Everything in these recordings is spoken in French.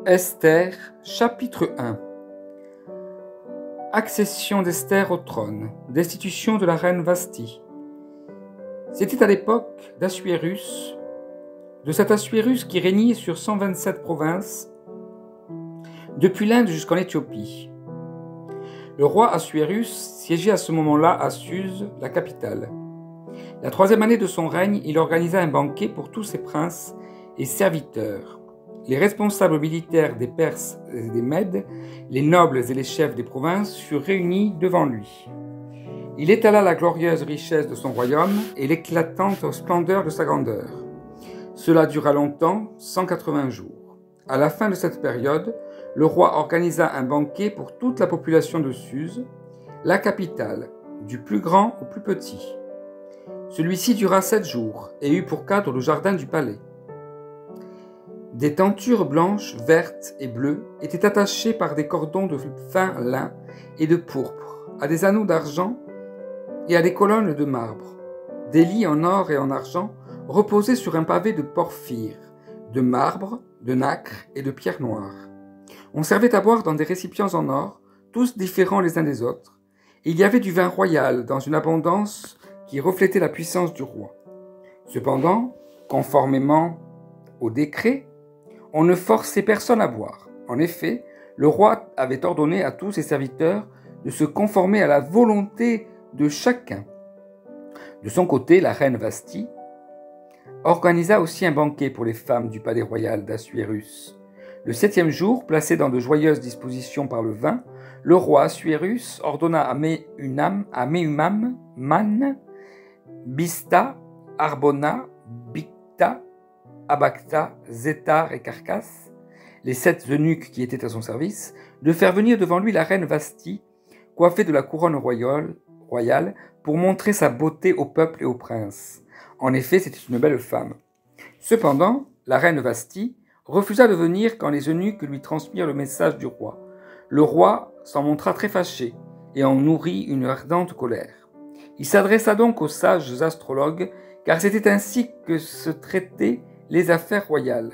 Esther, chapitre 1. Accession d'Esther au trône, destitution de la reine Vasthi. C'était à l'époque d'Assuérus, de cet Assuérus qui régnait sur 127 provinces, depuis l'Inde jusqu'en Éthiopie. Le roi Assuérus siégeait à ce moment-là à Suse, la capitale. La 3e année de son règne, il organisa un banquet pour tous ses princes et serviteurs. Les responsables militaires des Perses et des Mèdes, les nobles et les chefs des provinces furent réunis devant lui. Il étala la glorieuse richesse de son royaume et l'éclatante splendeur de sa grandeur. Cela dura longtemps, 180 jours. À la fin de cette période, le roi organisa un banquet pour toute la population de Suse, la capitale, du plus grand au plus petit. Celui-ci dura 7 jours et eut pour cadre le jardin du palais. Des tentures blanches, vertes et bleues étaient attachées par des cordons de fin lin et de pourpre à des anneaux d'argent et à des colonnes de marbre. Des lits en or et en argent reposaient sur un pavé de porphyre, de marbre, de nacre et de pierre noire. On servait à boire dans des récipients en or, tous différents les uns des autres, et il y avait du vin royal dans une abondance qui reflétait la puissance du roi. Cependant, conformément au décret, on ne forçait personne à boire. En effet, le roi avait ordonné à tous ses serviteurs de se conformer à la volonté de chacun. De son côté, la reine Vasthi organisa aussi un banquet pour les femmes du palais royal d'Assuérus. Le 7e jour, placé dans de joyeuses dispositions par le vin, le roi Assuérus ordonna à Méhumam, Man, Bista, Arbona, Bicta, Abacta, Zétar et Carcasse, les 7 eunuques qui étaient à son service, de faire venir devant lui la reine Vasthi, coiffée de la couronne royale, pour montrer sa beauté au peuple et aux princes. En effet, c'était une belle femme. Cependant, la reine Vasthi refusa de venir quand les eunuques lui transmirent le message du roi. Le roi s'en montra très fâché et en nourrit une ardente colère. Il s'adressa donc aux sages astrologues, car c'était ainsi que se traitaient les affaires royales.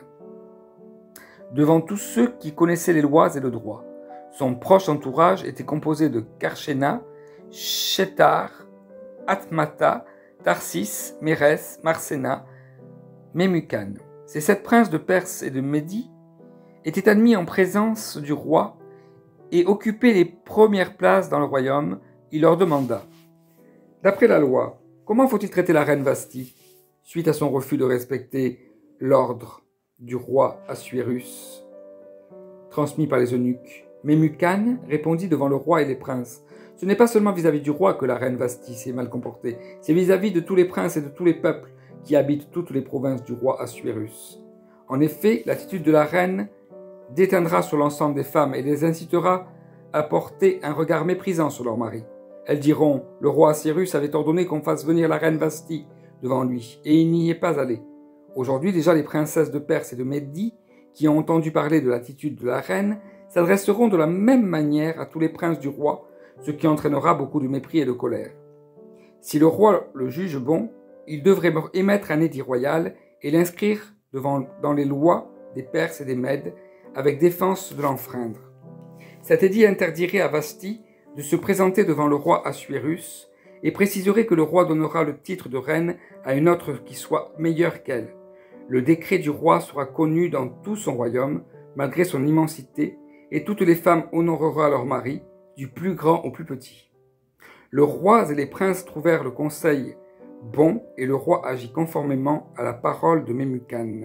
Devant tous ceux qui connaissaient les lois et le droit, son proche entourage était composé de Karshena, Shétar, Atmata, Tarsis, Mérès, Marsena, Memucan. Ces 7 princes de Perse et de Médie étaient admis en présence du roi et occupaient les premières places dans le royaume. Il leur demanda: d'après la loi, comment faut-il traiter la reine Vasthi, suite à son refus de respecter l'ordre du roi Assuérus, transmis par les eunuques? Memucan répondit devant le roi et les princes: ce n'est pas seulement vis-à-vis du roi que la reine Vasthi s'est mal comportée, c'est vis-à-vis de tous les princes et de tous les peuples qui habitent toutes les provinces du roi Assuérus. En effet, l'attitude de la reine déteindra sur l'ensemble des femmes et les incitera à porter un regard méprisant sur leur mari. Elles diront: le roi Assuérus avait ordonné qu'on fasse venir la reine Vasthi devant lui, et il n'y est pas allé. Aujourd'hui déjà, les princesses de Perse et de Médie, qui ont entendu parler de l'attitude de la reine, s'adresseront de la même manière à tous les princes du roi, ce qui entraînera beaucoup de mépris et de colère. Si le roi le juge bon, il devrait émettre un édit royal et l'inscrire dans les lois des Perses et des Mèdes, avec défense de l'enfreindre. Cet édit interdirait à Vasthi de se présenter devant le roi Assuérus et préciserait que le roi donnera le titre de reine à une autre qui soit meilleure qu'elle. Le décret du roi sera connu dans tout son royaume, malgré son immensité, et toutes les femmes honoreront leur mari, du plus grand au plus petit. Le roi et les princes trouvèrent le conseil bon, et le roi agit conformément à la parole de Memucan.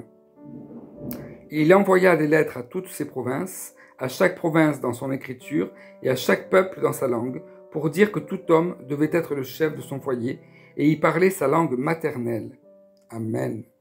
Il envoya des lettres à toutes ses provinces, à chaque province dans son écriture, et à chaque peuple dans sa langue, pour dire que tout homme devait être le chef de son foyer, et y parler sa langue maternelle. Amen.